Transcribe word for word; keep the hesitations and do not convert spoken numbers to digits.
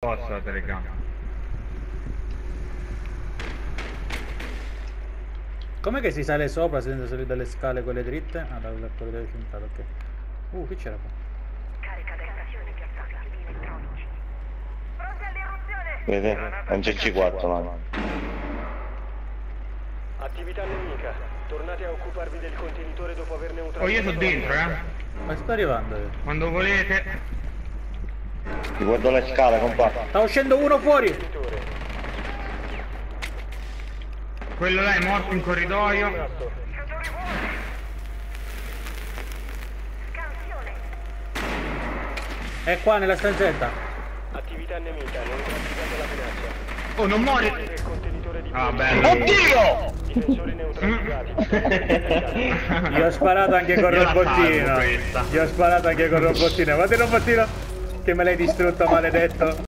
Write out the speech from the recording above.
posto la telecamera. Com'è che si sale sopra senza salire dalle scale quelle dritte? Ah, da quelle delle centrali, ok. Uh, che c'era qua? Carica da stazione piazzata archivi elettronici. Pronti all'irruzione! Vedete? Non c'è il C quattro, ma. Attività nemica. Tornate a occuparvi del contenitore dopo aver neutralizzato. Oh, io sono dentro, eh. Ma sto arrivando io. Quando volete. Ti guardo le scale, compà. Sta uscendo uno fuori! Quello là è morto in corridoio. Scansione! È qua nella stanzetta. Attività nemica. Neutralizzate la minaccia. Oh, non muore! Il contenitore di Ah, bello. Oddio! Difensori neutralizzati. Gli ho sparato anche col Io la salvo robottino. questa. Gli ho sparato anche col robottino. Guarda il robottino che me l'hai distrutto, maledetto.